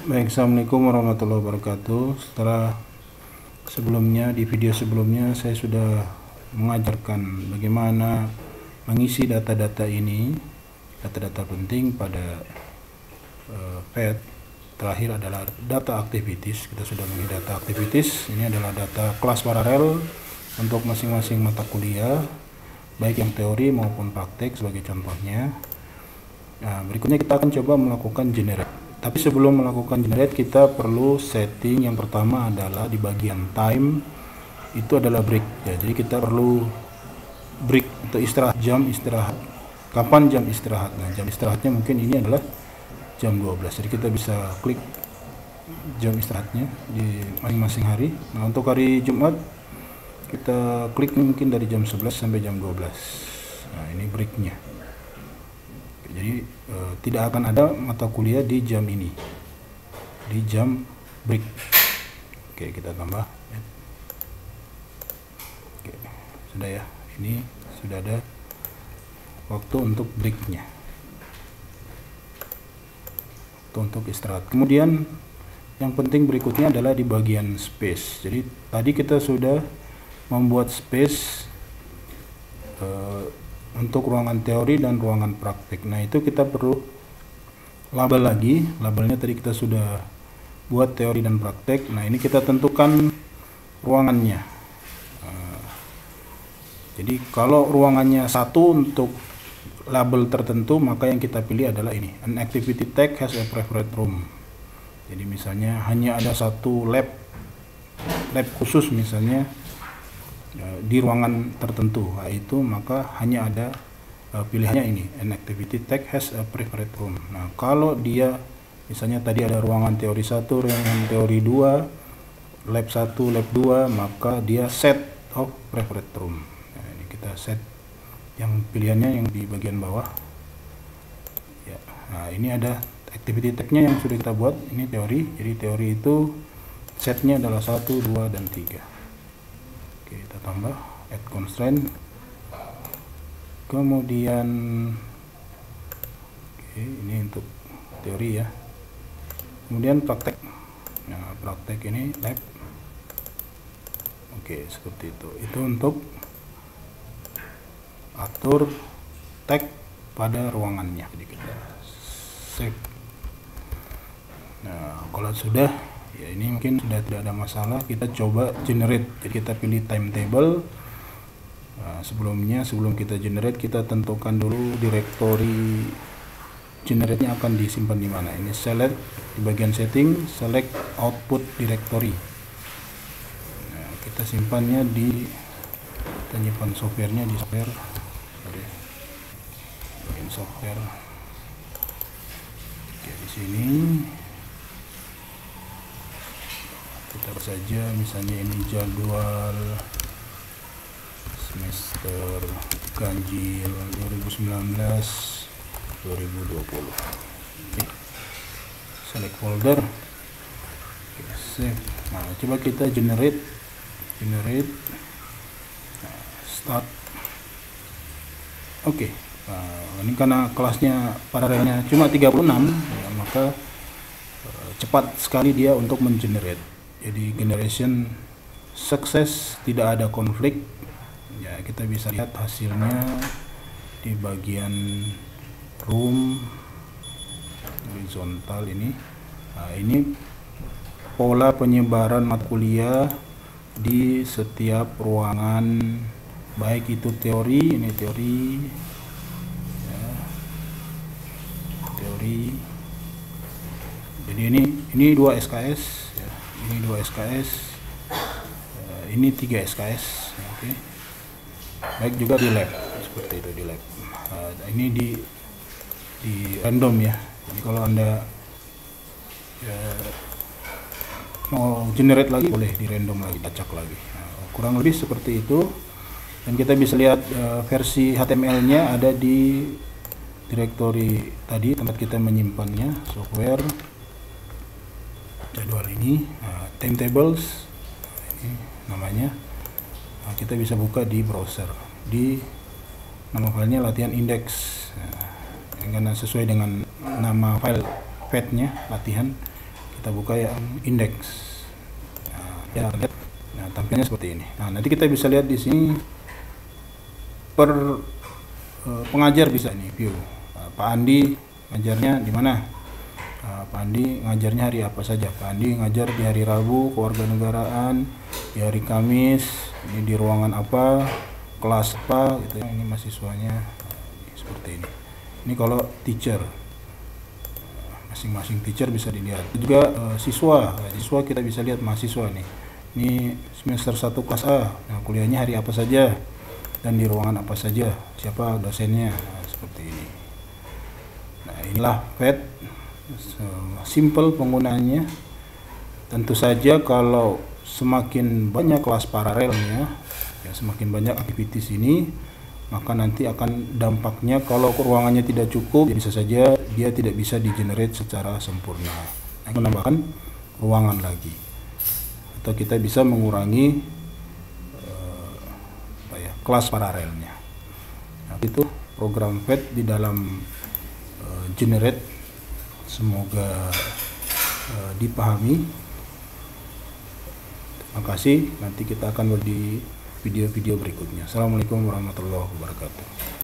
Baik, assalamualaikum warahmatullahi wabarakatuh. Di video sebelumnya saya sudah mengajarkan bagaimana mengisi data-data ini, data-data penting pada PET. Terakhir adalah data activities. Kita sudah mengisi data activities. Ini adalah data kelas paralel untuk masing-masing mata kuliah, baik yang teori maupun praktek sebagai contohnya. Nah, berikutnya kita akan coba melakukan generate. Tapi sebelum melakukan generate, kita perlu setting. Yang pertama adalah di bagian time, itu adalah break ya. Jadi kita perlu break atau istirahat, jam istirahat. Kapan jam istirahat? Nah, jam istirahatnya mungkin ini adalah jam 12. Jadi kita bisa klik jam istirahatnya di masing-masing hari. Nah, untuk hari Jumat kita klik mungkin dari jam 11 sampai jam 12. Nah, ini breaknya. Jadi tidak akan ada mata kuliah di jam ini, di jam break. Oke, kita tambah. Oke, sudah ya. Ini sudah ada waktu untuk breaknya, waktu untuk istirahat. Kemudian yang penting berikutnya adalah di bagian space. Jadi tadi kita sudah membuat space untuk ruangan teori dan ruangan praktik. Nah, itu kita perlu label lagi. Labelnya tadi kita sudah buat teori dan praktek. Nah, ini kita tentukan ruangannya. Jadi kalau ruangannya satu untuk label tertentu, maka yang kita pilih adalah ini. An activity tag has a preferred room. Jadi misalnya hanya ada satu lab khusus misalnya di ruangan tertentu, itu maka hanya ada pilihannya ini, an activity tag has a preferred room. Nah, kalau dia misalnya tadi ada ruangan teori 1, ruangan teori 2, lab 1, lab 2, maka dia set of preferred room. Nah, ini kita set yang pilihannya yang di bagian bawah ya. Nah, ini ada activity tagnya yang sudah kita buat. Ini teori, jadi teori itu setnya adalah 1, 2, dan 3. Kita tambah add constraint, kemudian ini untuk teori ya, kemudian praktek. Nah, praktek ini lab. Seperti itu untuk atur tag pada ruangannya. Jadi kita save. Nah, kalau sudah ya, ini mungkin sudah tidak ada masalah. Kita coba generate. Jadi kita pilih timetable. Nah, sebelum kita generate, kita tentukan dulu direktori generate-nya akan disimpan di mana. Ini select di bagian setting, select output directory. Nah, kita simpannya kita nyimpan softwarenya di software. Software. Di sini kita saja misalnya ini jadwal semester ganjil 2019-2020. Select folder. Save. Nah, coba kita generate. Start. Ini karena kelasnya paralelnya cuma 36 ya, maka cepat sekali dia untuk mengenerate. Jadi generation sukses, tidak ada konflik ya. Kita bisa lihat hasilnya di bagian room horizontal ini. Nah, ini pola penyebaran mata kuliah di setiap ruangan, baik itu teori, ini teori ya, teori. Jadi ini 2 SKS ya. Ini 2 SKS, ini 3 SKS. Baik juga di lab, seperti itu di lab. Ini di random ya. Jadi kalau Anda mau generate lagi, boleh di random lagi, acak lagi. Kurang lebih seperti itu. Dan kita bisa lihat versi HTML-nya ada di direktori tadi, tempat kita menyimpannya, software, jadwal ini, timetables, ini namanya. Nah, kita bisa buka di browser, di nama filenya latihan index. Nah, karena sesuai dengan nama file PET-nya latihan, Kita buka yang indeks. Ya, lihat. Nah, tampilannya seperti ini. Nah, nanti kita bisa lihat di sini per pengajar bisa nih view. Pak Andi ngajarnya di mana? Pak Andi ngajarnya hari apa saja? Pak Andi ngajar di hari Rabu kewarganegaraan, di hari Kamis ini di ruangan apa, kelas apa gitu. Ini mahasiswanya seperti ini. Ini kalau teacher, masing-masing teacher bisa dilihat. Juga siswa kita bisa lihat mahasiswa nih. Ini semester 1 kelas A. Nah, kuliahnya hari apa saja dan di ruangan apa saja, siapa dosennya. Nah, seperti ini. Nah, inilah PET. Simple penggunaannya. Tentu saja kalau semakin banyak kelas paralelnya, ya semakin banyak aktivitas ini, maka nanti akan dampaknya kalau ruangannya tidak cukup, ya bisa saja dia tidak bisa di-generate secara sempurna. Menambahkan ruangan lagi. Atau kita bisa mengurangi kelas paralelnya. Nah, itu program PET di dalam generate. Semoga dipahami. Terima kasih. Nanti kita akan di video-video berikutnya. Assalamualaikum warahmatullahi wabarakatuh.